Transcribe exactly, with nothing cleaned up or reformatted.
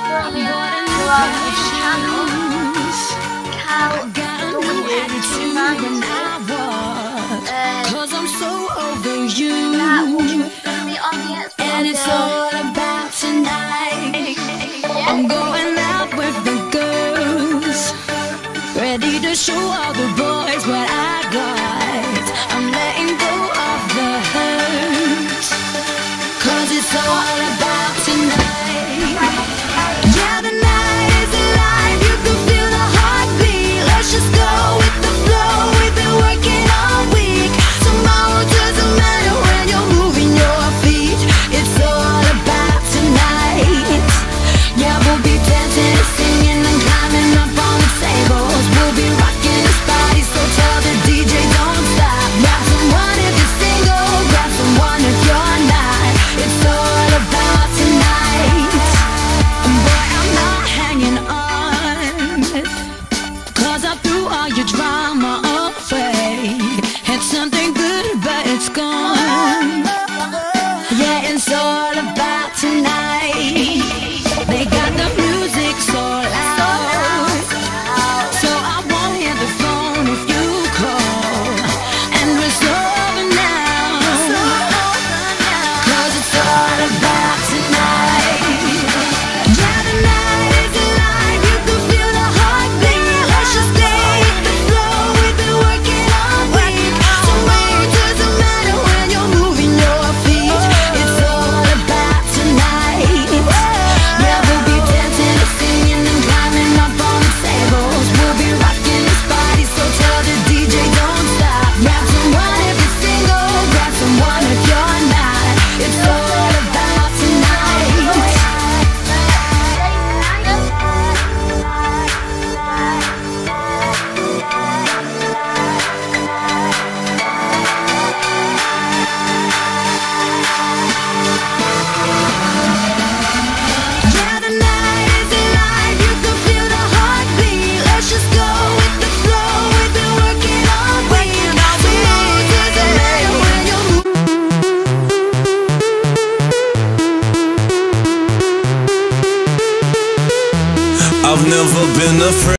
throughout this channel, Cal W two nine two. Cause I'm so over you, That will be on the Xbox. and it's all about tonight. I'm going out with the girls, ready to show all the boys what I got. I'm letting go of the hurt, cause it's all about tonight. Yeah, the night is alive, you can feel the heartbeat. Let's just go with the flow, we've been working all week. Tomorrow doesn't matter when you're moving your feet. It's all about tonight. Yeah, we'll be dancing and singing and climbing up on the tables. We'll be rocking this body, so tell the D J don't stop. Grab someone if you're single, grab someone if you're not. It's all about tonight. And boy, I'm not hanging on, cause I threw all your drama away. Had something good, but it's gone. Yeah, it's all about tonight. They got the music so loud, so I won't hear the phone if you call. And it's over now, cause it's all about tonight. Yeah, the night is alive, you can feel the heartbeat. Let's just stay with the flow, we've been working all week. Tomorrow doesn't matter when you're moving your feet. It's all about tonight. Yeah, we'll be dancing and singing and climbing up on the tables. We'll be rocking this body, so tell the D J don't stop. Grab someone if you're single, grab someone if you're not. It's all about tonight. Yeah, the night is alive, you can feel the heartbeat. Let's just go with the flow, we've been working all week. Tomorrow doesn't matter when you're I've never been afraid.